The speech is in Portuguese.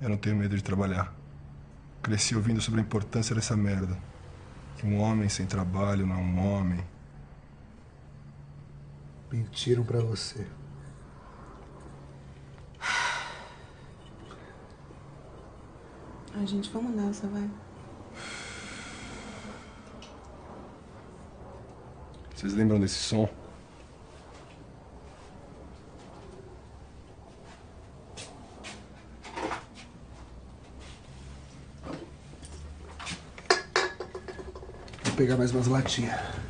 Eu não tenho medo de trabalhar. Cresci ouvindo sobre a importância dessa merda. Que um homem sem trabalho não é um homem. Mentiram pra você. Ai, gente, vamos nessa, vai. Vocês lembram desse som? Vou pegar mais umas latinhas.